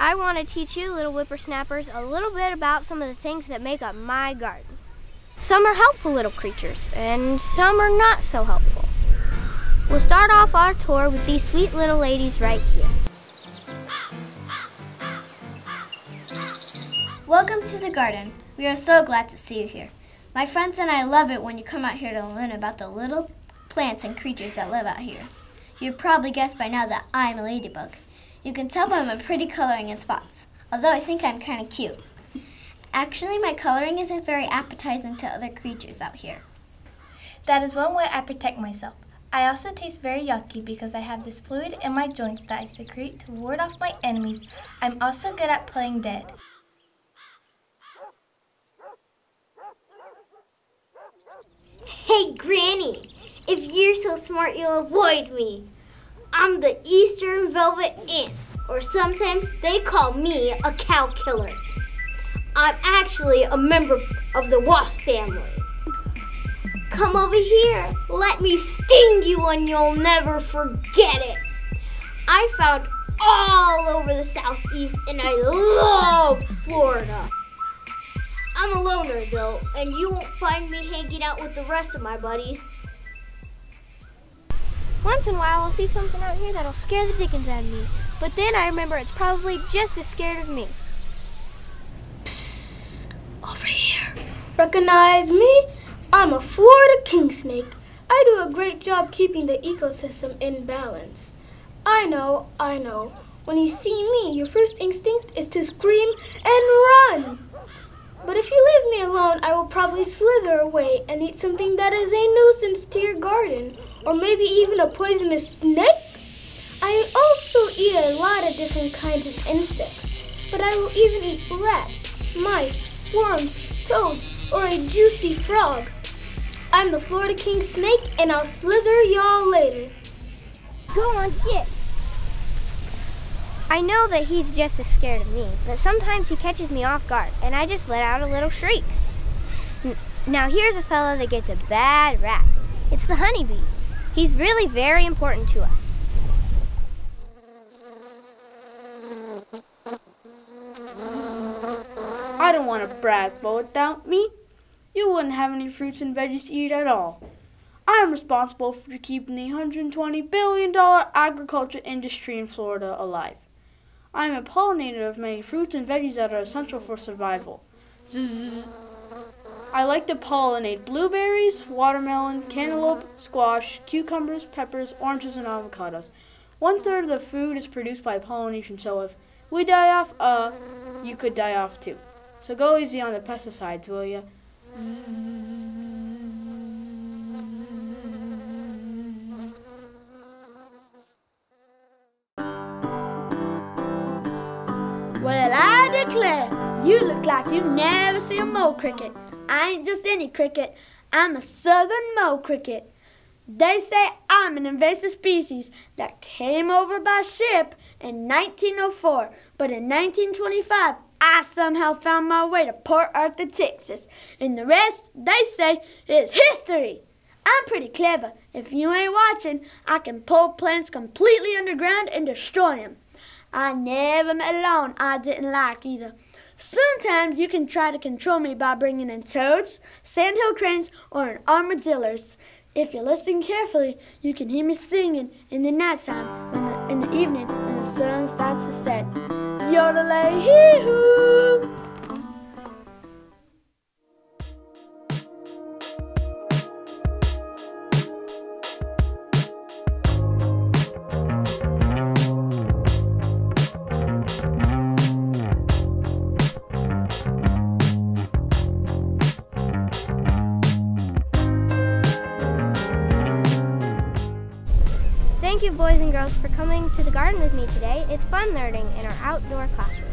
I want to teach you little whippersnappers a little bit about some of the things that make up my garden. Some are helpful little creatures, and some are not so helpful. We'll start off our tour with these sweet little ladies right here. Welcome to the garden. We are so glad to see you here. My friends and I love it when you come out here to learn about the little plants and creatures that live out here. You've probably guessed by now that I'm a ladybug. You can tell by my pretty coloring and spots, although I think I'm kind of cute. Actually, my coloring isn't very appetizing to other creatures out here. That is one way I protect myself. I also taste very yucky because I have this fluid in my joints that I secrete to ward off my enemies. I'm also good at playing dead. Hey, Granny, if you're so smart, you'll avoid me. I'm the Eastern Velvet Ant, or sometimes they call me a cow killer. I'm actually a member of the wasp family. Come over here, let me sting you and you'll never forget it. I found all over the Southeast and I love Florida. I'm a loner though, and you won't find me hanging out with the rest of my buddies. Once in a while, I'll see something out here that'll scare the dickens out of me. But then I remember it's probably just as scared of me. Psst, over here. Recognize me? I'm a Florida king snake. I do a great job keeping the ecosystem in balance. I know. When you see me, your first instinct is to scream and run. But if you leave me alone, I will probably slither away and eat something that is a nuisance to your garden. Or maybe even a poisonous snake? I also eat a lot of different kinds of insects, but I will even eat rats, mice, worms, toads, or a juicy frog. I'm the Florida king snake, and I'll slither y'all later. Go on, get. I know that he's just as scared of me, but sometimes he catches me off guard, and I just let out a little shriek. Now here's a fella that gets a bad rap. It's the honeybee. He's really very important to us. I don't want to brag, but without me, you wouldn't have any fruits and veggies to eat at all. I am responsible for keeping the $120 billion agriculture industry in Florida alive. I am a pollinator of many fruits and veggies that are essential for survival. Zzz. I like to pollinate blueberries, watermelon, cantaloupe, squash, cucumbers, peppers, oranges, and avocados. 1/3 of the food is produced by pollination, so if we die off, you could die off too. So go easy on the pesticides, will ya? Well, I declare, you look like you've never seen a mole cricket. I ain't just any cricket, I'm a southern mole cricket. They say I'm an invasive species that came over by ship in 1904, but in 1925, I somehow found my way to Port Arthur, Texas, and the rest, they say, is history. I'm pretty clever. If you ain't watching, I can pull plants completely underground and destroy them. I never met a lawn I didn't like either. Sometimes you can try to control me by bringing in toads, sandhill cranes, or armadillos. If you listen carefully, you can hear me singing in the nighttime, in the evening when the sun starts to set. Yodelay-hee-hoo! Thank you, boys and girls, for coming to the garden with me today. It's fun learning in our outdoor classroom.